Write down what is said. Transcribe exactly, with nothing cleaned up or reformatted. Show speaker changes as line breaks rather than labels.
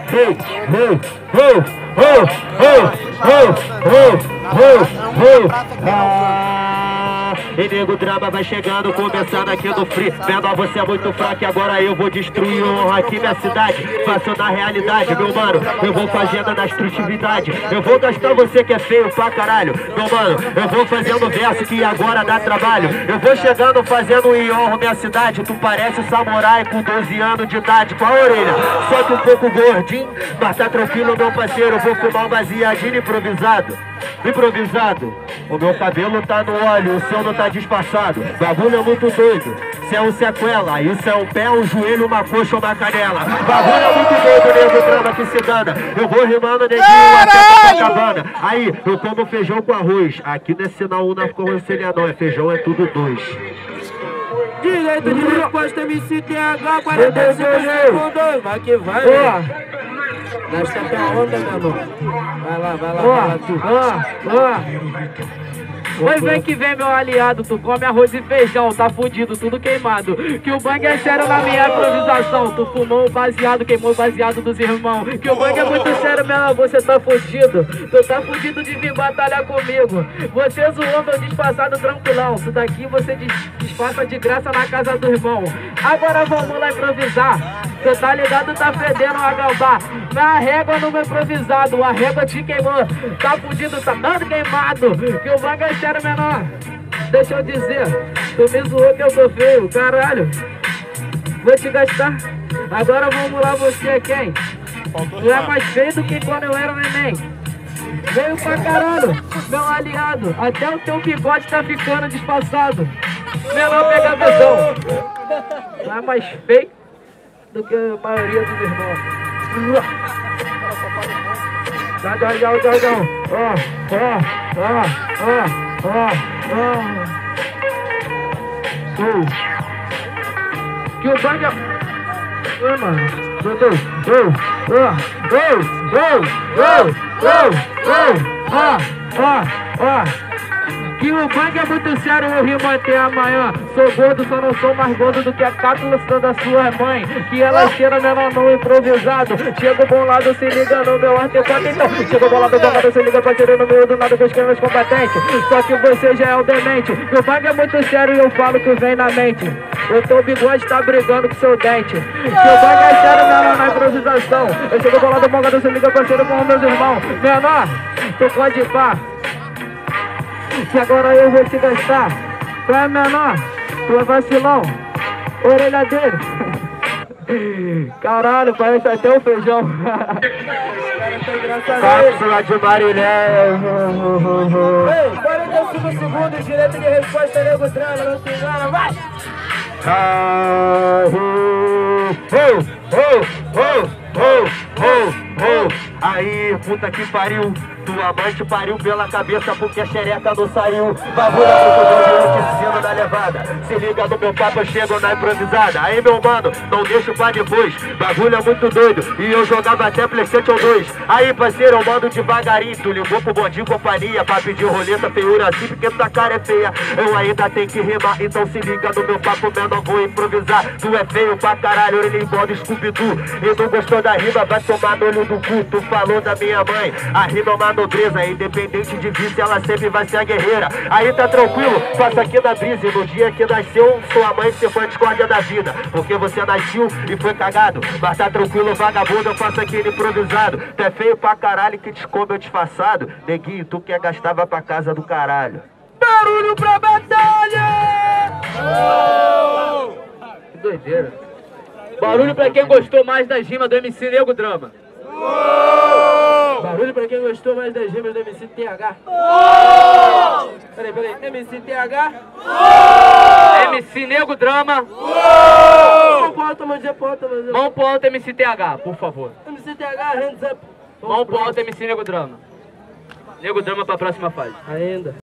hey, hey, hey, hey, hey, hey, hey, hey, ah, e nego drama vai chegando, começando aqui no free. Menor, você é muito fraco e agora eu vou destruir honra aqui minha cidade. Faço na realidade, meu mano, eu vou fazendo na estrutividade. Eu vou gastar você que é feio pra caralho, meu mano, eu vou fazendo verso que agora dá trabalho. Eu vou chegando fazendo e honro minha cidade. Tu parece samurai com doze anos de idade. Com a orelha, só que um pouco gordinho, mas tá tranquilo meu parceiro, eu vou fumar um baseadinho improvisado. Improvisado, o meu cabelo tá no óleo, o sono tá disfarçado. Bagulho é muito doido, se é um sequela, isso é um pé, um joelho, uma coxa ou uma canela. Bagulho é muito doido, nego trama que se dana. Eu vou rimando neguinho até Copacabana. Aí, eu como feijão com arroz. Aqui não é sinal um na conselha não, é feijão, é tudo dois.
Direito de resposta M C T H, quarenta e cinco segundos. Vai que vai, velho. Nós tá pra onda, meu irmão. Vai lá, vai lá, vai lá, tu. Ó, ó. Pois vem que vem, meu aliado, tu come arroz e feijão, tá fudido, tudo queimado. Que o bang é sério na minha improvisação. Tu fumou o baseado, queimou o baseado dos irmãos. Que o bang é muito sério, meu, você tá fudido. Tu tá fudido de vir batalhar comigo. Você zoou meu disfarçado tranquilão. Isso daqui você disfarça de graça na casa do irmão. Agora vamos lá improvisar. Tu tá ligado, tá fedendo a gambá. Na régua no meu improvisado, a régua te queimou. Tá fudido, tá dando queimado. Que o bang é sério, menor. Deixa eu dizer, tu me zoou que eu sou feio, caralho. Vou te gastar. Agora vamos lá, você é quem? Tu é mais feio do que quando eu era um neném. Veio pra caralho, meu aliado. Até o teu bigode tá ficando disfarçado. Menor, pega a visão. Tu é mais feio do que a maioria dos irmãos. Dá, dá, dá, dá, dá. Ó, ó, ó, ó, ó, ó. Que o bang é... Oi, mano. Dudu. Ô, ô, ô, ô, ô, ô, ó, ó, ó. Que o bang é muito sério, eu rimo até amanhã. Sou gordo, só não sou mais gordo do que a cápsula da sua mãe. Que ela cheira menor não improvisado. Chega bolado, se liga no meu artefato. Então, chega bolado, bolado, se liga pra tirar no meio do nada com os caras combatentes. Só que você já é o demente. Meu bang é muito sério e eu falo que vem na mente. O teu bigode tá brigando com seu dente. Que o bang é sério, menor na improvisação. Eu chego bolado, bolado, se liga pra tirar com meus irmãos. Menor, tu pode ir pá. Que agora eu vou te gastar. Tu é menor, tu é vacilão. Orelha dele. Caralho, parece até o feijão.
Cápsula de Marilé.
Ei, quarenta e cinco segundos, direito de resposta, nego trama, não se engana, vai!
Oh, oh, oh, oh, oh, oh. Aí, puta que pariu. Tua mãe te pariu pela cabeça porque a xereca não saiu. Bagulho eu te ensino na levada. Se liga no meu papo, eu chego na improvisada. Aí, meu mano, não deixo pra depois. Bagulho é muito doido e eu jogava até PlayStation dois. Aí, parceiro, eu mando devagarinho. Tu ligou pro bondinho companhia pra pedir roleta, feiura assim porque tua cara é feia. Eu ainda tenho que rimar, então se liga no meu papo, menor, vou improvisar. Tu é feio pra caralho, ele embora Scooby-Doo. E não gostou da rima, vai tomar no olho do cu. Tu falou da minha mãe, a rima é uma nobreza. Independente de vício, ela sempre vai ser a guerreira. Aí tá tranquilo, faço aqui na brisa. E no dia que nasceu, sua mãe se foi a discórdia da vida. Porque você nasceu e foi cagado. Mas tá tranquilo, vagabundo, eu faço aqui improvisado. Tu é feio pra caralho que te come eu disfarçado. Neguinho, tu quer gastar, vai pra casa do caralho.
Barulho pra batalha! Oh! Que doideira. Barulho pra quem gostou mais das rimas do M C Nego Drama. Oh! Barulho pra quem gostou mais das rimas do M C T H. Oh! Peraí, peraí. M C T H. Oh! M C Nego Drama. Oh! Mão pro alto, mão de ponta, mão pro alto, M C T H, por favor. M C T H, hands up. Mão pro alto, M C Nego Drama. Nego Drama pra próxima fase. Ainda.